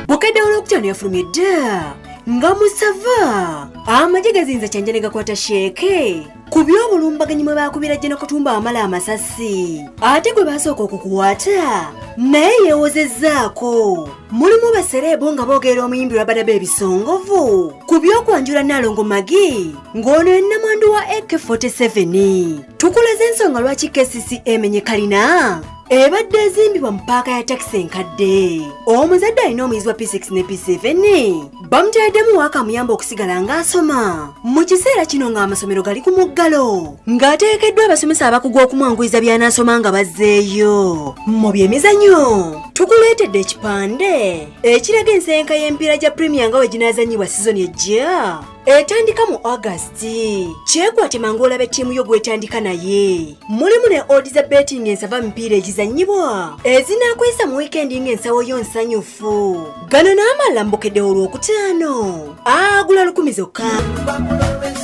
Bukedde olwokutaano yafulumye dda nga musava amagye gazinza kyanja ne gakwata sheeke ku by'obulumbaganyi mwe baakubira Gen. Katumba amala amasasi ate gwe baasooka okukukwata naye yeewozezzaako. Mulimu basereebo nga boogera omuyimbi Rabadaba ebisongovu ku by'okwanjula Nnalongo Magi ng'ono ye nnamwandu wa AK-47. Tukulaze ensonga lwaki KCCA emenye kalina ebadde ezimbibwa mu paaka ya takisi enkadde. Omuzadde alina omuyizi wa P6 ne P7 bamuteereddemu waakamuyamba okusigala ng'asoma mu kiseera kino ng'amasomero gali ku muggalo ng'ateekeddwa abasomesa abakugu okumwanguyiza by'anaasoma nga bazzeeyo. Mu by'emizannyo tukuleetedde ekipande ekiraga ensenka y'emipiira gya Premier nga we ginaazanyibwa sizoni ejja etandika mu August. Kyekwate mangu olaba ettiimu yo gwetandika naye. Mulimu ne odds za betting ensava mipiira egizannyibwa ezinaakwesa mu wiikendi ng'ensawo yo nsanyufu. Gano n'amalala mbukedde olwokutaano agula 10 zokka.